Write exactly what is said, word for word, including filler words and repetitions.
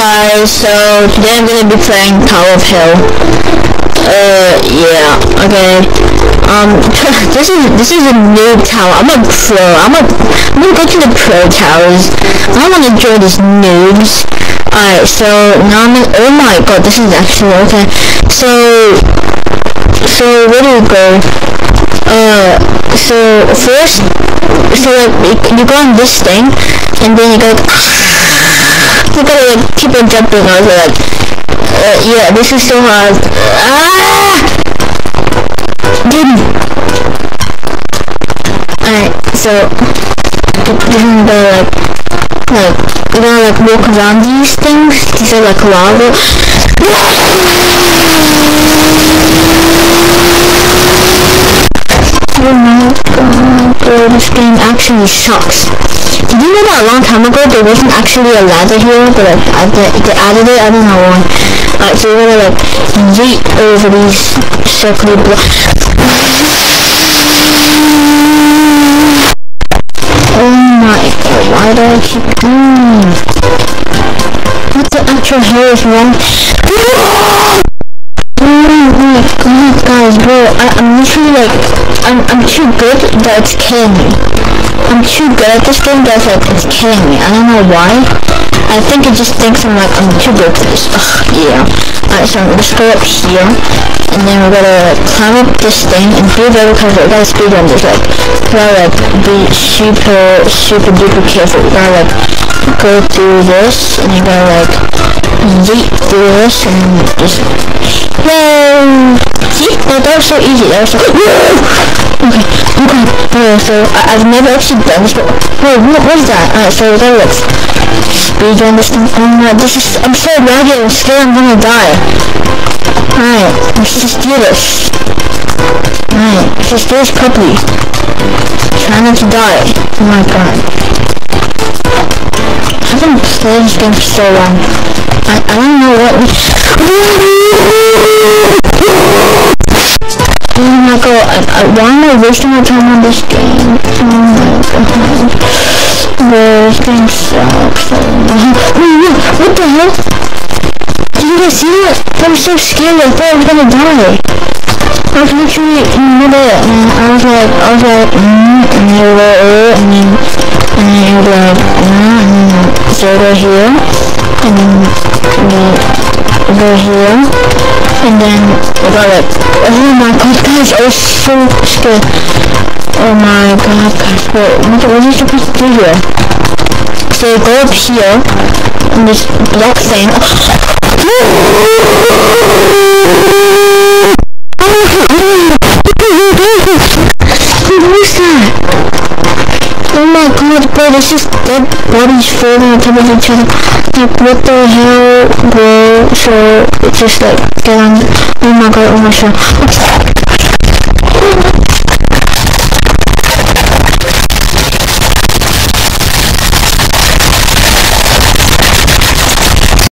guys, so today I'm gonna be playing T zero we're of Hell. Uh, yeah, okay. Um, this is this is a noob tower. I'm a pro. I'm a I'm gonna go to the pro towers. I don't wanna join these noobs. Alright, so now I'm in, oh my god, this is actually okay. So so where do we go? Uh, so first, so like you go on this thing, and then you go. You gotta like keep on jumping. I was like, uh, yeah, this is so hard. Ah! Dude. Alright, so you're gonna go like, like you're gonna like walk around these things. These are like lava. Oh my god, bro, this game actually sucks. Did you know that a long time ago there wasn't actually a ladder here, but like, they, they added it, I don't know why. Alright, so we're gonna like yeet over these circular blocks. Oh my god, why do I keep doing? What the actual hell is wrong? Oh my god, guys, bro, I, I'm literally like, I'm, I'm too good that it's killing me. I'm too good at this game that like, it's killing me. I don't know why. I think it just thinks I'm like, I'm too good for this. Ugh, yeah. Alright, so let's go up here, and then we're gonna climb up this thing, and be very careful. We gotta speed run this, like, we gotta like, be super, super duper careful. We gotta like, go through this, and you gotta like, yeet through this, and just, yay! See? Oh, that was so easy. That was so, okay, okay, okay, so I, I've never actually done this, but, wait, what was that? Alright, so we gotta like, speed run this thing. Oh my, this is, I'm so laggy, I'm scared I'm gonna die. Alright, let's just do this. Alright, let's just do this properly. Try not to die. Oh my god. I haven't played this game for so long. I, I don't know what we... Oh my god, I, I, why am I wasting my time on this game? Oh my god. Bro, this game sucks. What the hell? Did you guys see that? That was so scary. I thought I was gonna die. I was literally in the middle, and I was like, I was like, mm, and then you go, oh, and then, and then you go like, mm, and then so go here, and then we go here, and then we go like, oh my god, guys, I was so scared. Oh my god, guys, what, what are you supposed to do here? So you go up here, in this block thing. What was that? Oh my god, bro, there's just dead bodies falling on top of each other. Like, what the hell, bro? So, it's just like, get on. Oh my god, oh my god.